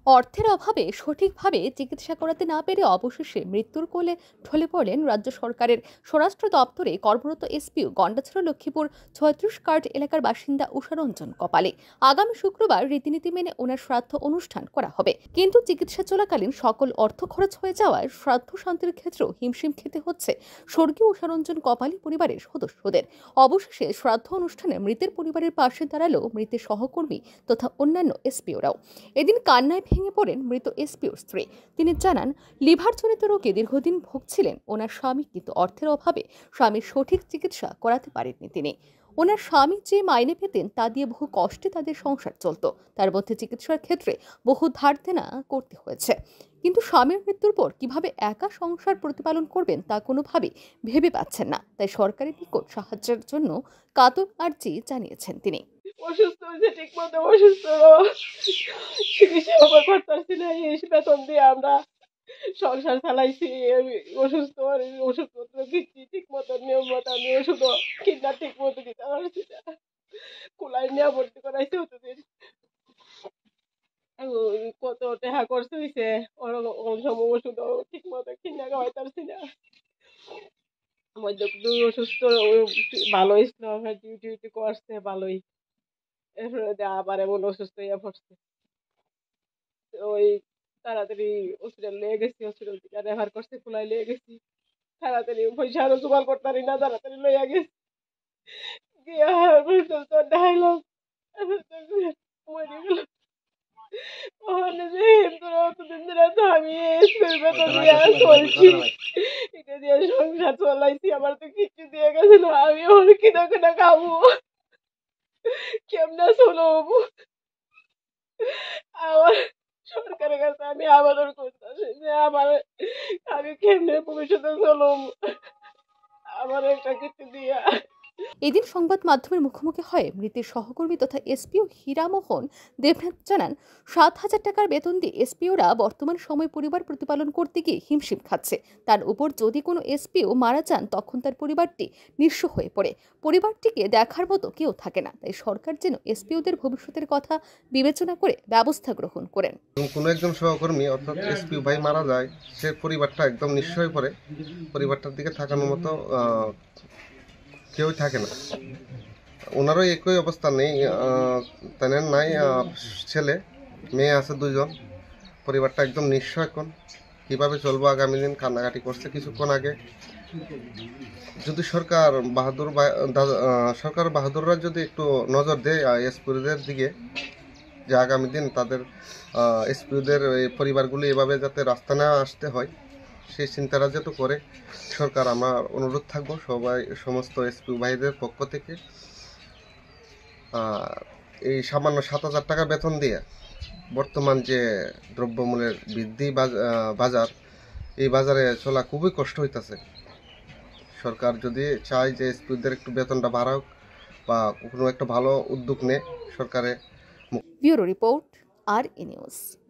অর্থের অভাবে সঠিকভাবে চিকিৎসা করাতে না পেরে অবশেষে মৃত্যুর কোলে ঢলে পড়লেন রাজ্য সরকারের স্বরাষ্ট্র দপ্তরে কর্মরত এসপিও গন্ডাছড়া লক্ষ্মীপুর ৩৬ কার্ড এলাকার বাসিন্দা উষারঞ্জন কপালে। আগামী শুক্রবার রীতিনীতি মেনে ওনার শ্রাদ্ধ অনুষ্ঠান করা হবে, কিন্তু চিকিৎসা চলাকালীন সকল অর্থ খরচ হয়ে যাওয়ায় শ্রাদ্ধ শান্তির ক্ষেত্রেও হিমশিম খেতে হচ্ছে স্বর্গীয় উষারঞ্জন কপালী পরিবারের সদস্যদের। অবশেষে শ্রাদ্ধ অনুষ্ঠানে মৃতের পরিবারের পাশে দাঁড়ালো মৃতের সহকর্মী তথা অন্যান্য এসপিওরাও। এদিন কান্নায় ভেঙে পড়েন মৃত এসপিওর স্ত্রী। তিনি জানান, লিভারজনিত রোগে দীর্ঘদিন ভুগছিলেন ওনার স্বামী, কিন্তু অর্থের অভাবে স্বামীর সঠিক চিকিৎসা করাতে পারেননি তিনি। ওনার স্বামী যে মাইনে পেতেন তা দিয়ে বহু কষ্টে তাদের সংসার চলত, তার মধ্যে চিকিৎসার ক্ষেত্রে বহু ধার দেনা করতে হয়েছে। কিন্তু স্বামীর মৃত্যুর পর কিভাবে একা সংসার প্রতিপালন করবেন তা কোনোভাবেই ভেবে পাচ্ছেন না, তাই সরকারের নিকট সাহায্যের জন্য কাতর আর্জি জানিয়েছেন তিনি। অসুস্থ হয়েছে, ঠিক মতো অসুস্থ চিকিৎসা করতেছি না, এই বেতন দিয়ে আমরা সংসার চালাইছি। অসুস্থ ওষুধপত্র দিচ্ছি ঠিক মতো, নিয়ম মতো আমি ওষুধ কিনা ঠিক মতো দিতে পারছি না। কুলাই নিয়ে ভর্তি করাইছে ওষুধের কত টাকা খরচ হয়েছে, সময় ওষুধ ঠিক মতো কিনা খাওয়াইতে পারছি না। মধ্যে দুই অসুস্থ ভালো হয়েছিল, ডিউটি করছে ভালোই, এরপরে আবার এমন অসুস্থ হয়ে পড়ছে। ওই তাড়াতাড়ি হসপিটাল নিয়ে গেছি, হসপিটাল থেকে রেফার করছে, খোলাই নিয়ে গেছি। তাড়াতাড়ি পয়সা আরো জোগাড় করতে পারি না, তাড়াতাড়ি লইয়া গেছি। গিয়া তো দেখাইলাম, মরে গেল। ওখানে যে অতদিন ধরে তো আমি বেতন দিয়ে চলছি, এটা দিয়ে সংসার চলাইছি, আমার তো কিছু দিয়ে গেছে না। আমি ওর কিনা কিনা খাবো, কেমনে চলবো? আমার সরকারের কাছে আমি আবেদন করতেছি যে আমি কেমনে ভবিষ্যতে চলব, আমার একটা কিছু দিয়া। এদিন সংবাদ মাধ্যমের মুখোমুখি হয়ে মৃতের সহকর্মী তথা এসপিও হীরামোহন দেবনাথ জানান, ৭,০০০ টাকার বেতন দিয়ে এসপিওরা বর্তমান সময় পরিবার প্রতিপালন করতে গিয়ে হিমশিম খাচ্ছে। তার উপর যদি কোনো এসপিও মারা যান তখন তার পরিবারটি নিঃস্ব হয়ে পড়ে, পরিবারটিকে দেখার মতো কেউ থাকে না। তাই সরকার যেন এসপিওদের ভবিষ্যতের কথা বিবেচনা করে ব্যবস্থা গ্রহণ করেন। কোনো একজন সহকর্মী অর্থাৎ এসপিও ভাই মারা যায়, সে পরিবারটা একদম নিঃস্ব হয়ে পড়ে, পরিবারটার দিকে তাকানোর মতো কেউ থাকে না। ওনারও একই অবস্থা নেই, তেনের নাই ছেলে মেয়ে আছে 2 জন, পরিবারটা একদম নিঃস্ব। এখন কীভাবে চলবো আগামী দিন, কান্নাকাটি করছে কিছুক্ষণ আগে। যদি সরকার বাহাদুররা যদি একটু নজর দেয় এসপিদের দিকে, যে আগামী দিন তাদের এসপিদের পরিবারগুলি এভাবে যাতে রাস্তা না আসতে হয়, সেই চিন্তাটা যেহেতু করে সরকার, আমার অনুরোধ থাকবো সমস্ত এসপি ভাইদের পক্ষ থেকে এই সামান্য ৭,০০০ টাকা বেতন দিয়ে বর্তমান যে দ্রব্যমূল্যের বৃদ্ধি বাজার, এই বাজারে চলা খুবই কষ্ট হইতেছে। সরকার যদি চায় যে এসপিদের একটু বেতনটা বাড়াক বা কোনো একটা ভালো উদ্যোগ নেয় সরকারে। ব্যুরো রিপোর্ট, আর নিউজ।